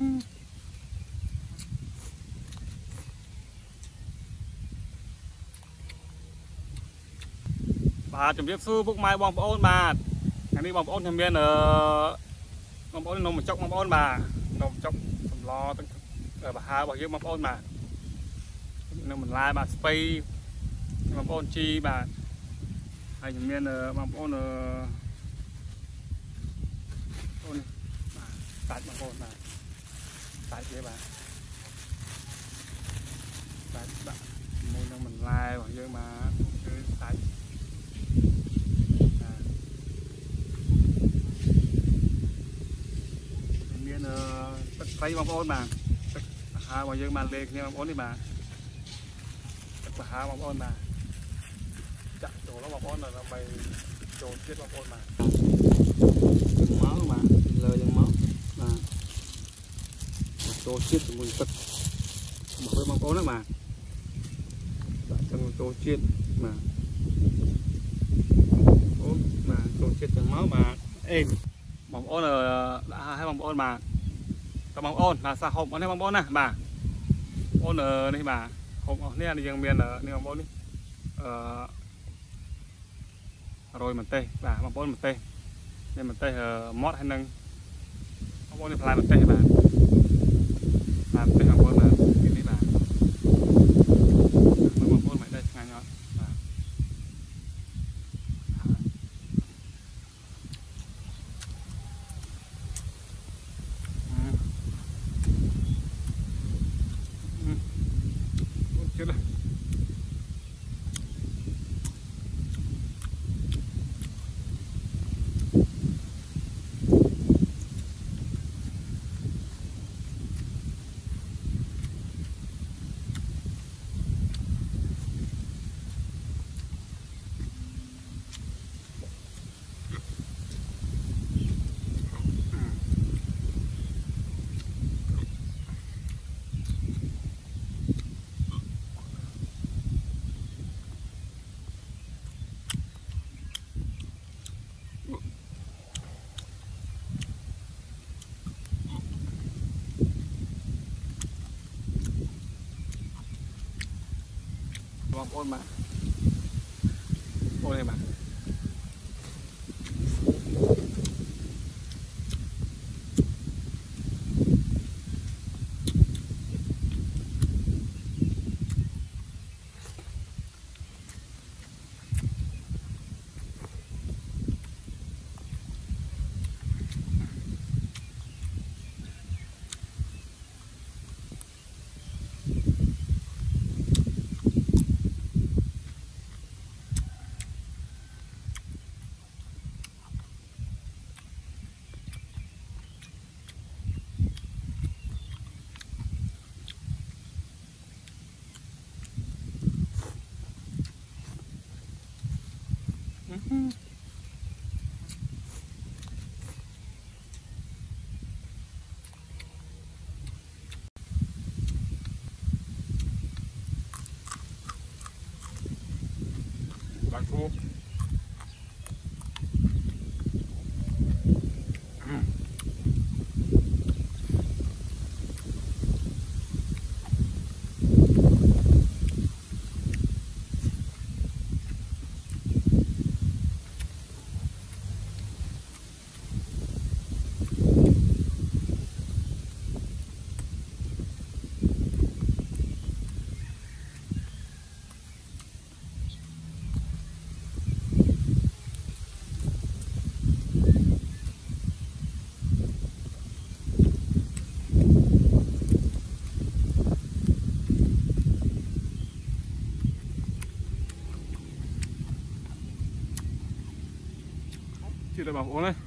bà chấm tiếp su bốc mai bom ôn bà anh đi bom ôn thêm bên bom ôn nồng một chốc bom ôn bà nồng chốc lo ở bà hai bảo hiểm bom ôn bà nên mình like bà space bom ôn chi bà hay thêm bên bom ôn ôn tại bom ôn bà tại kia bà tại bà môi nó mình like bảo hiểm mà tại tất tay bóng ôn mà hai bao nhiêu màn lên như bóng ôn đi mà tất hai bóng ôn mà chặt chỗ nó bóng ôn là mày chỗ chết bóng ôn mà dừng máu mà lời dừng máu mà chỗ chết thì mình tất bảo với bóng ôn đó mà trong chỗ chết mà chỗ chết dừng máu mà êm bóng ôn là đã hai bóng ôn mà các bóng ôn là sao hộp ở đây bóng ôn nè bà ôn ở đây bà hộp ở đây là riêng miền ở đây bóng ôn đi rồi mình tê bà bóng ôn mình tê nên mình tê mót hay nâng bóng ôn thì phải mình tê bà làm tê bóng ôn mà cái này bà bóng ôn mày đây ngay nhá bóng ôn mà ôn này mà bạn thu chưa được bảo uống đây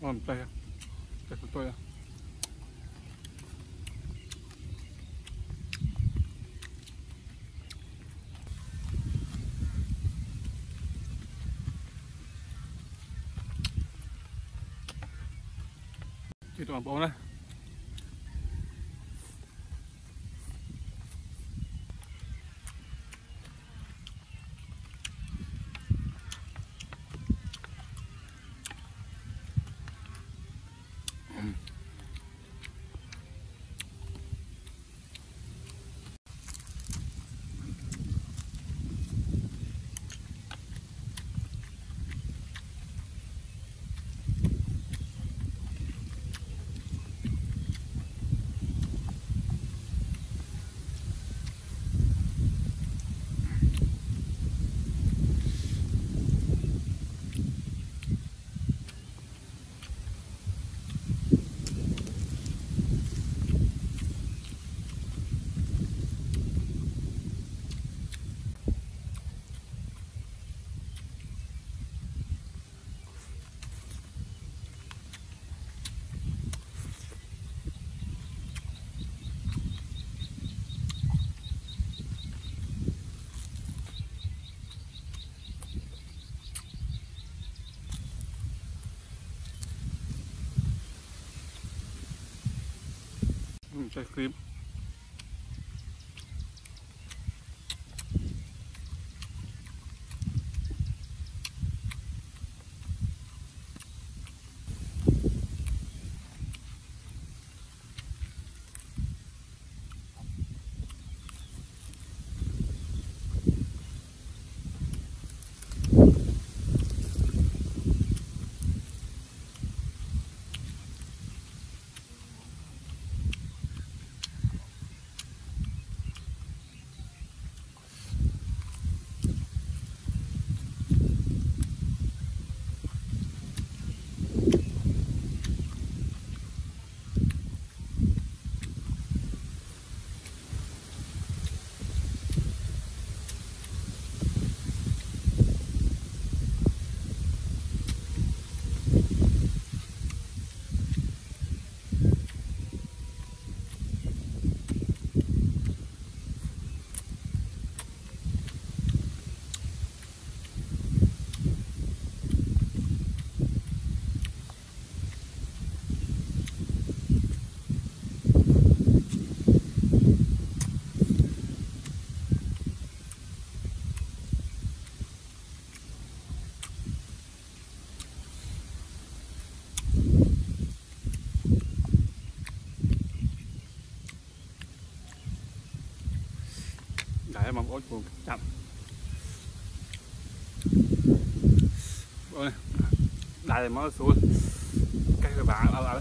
ngon tây tây của tôi chỉ toàn bộ này trái cream để mong ối cuồng chậm ôi đây mới xuống cái bạn ở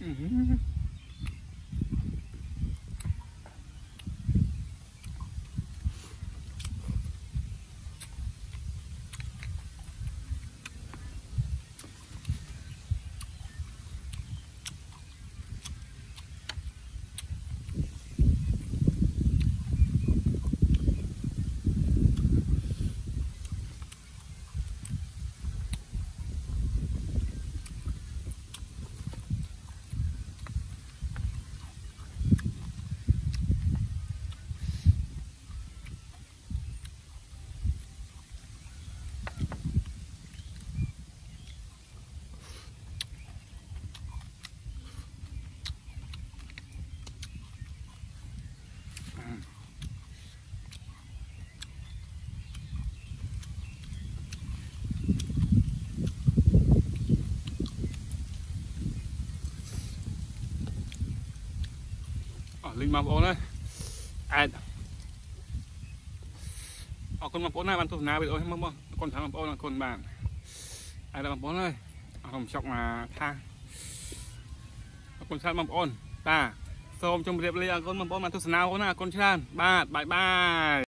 Linh mà bố đây con mà bố này bạn tụi nào bị ôi mong con thằng mà bố là con bạn ai là bố ơi hồng chọc mà tha con sát mà bố ta xong trong việc lấy con mà bố mà tụi nào con con chan ba bye bye